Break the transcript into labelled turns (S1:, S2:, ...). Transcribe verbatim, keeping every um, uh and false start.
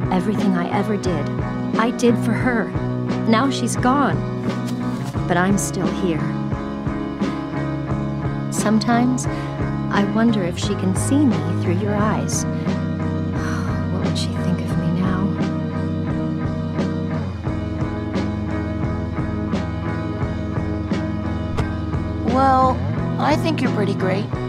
S1: Everything I ever did, I did for her. Now she's gone, but I'm still here. Sometimes, I wonder if she can see me through your eyes. What would she think of me now?
S2: Well, I think you're pretty great.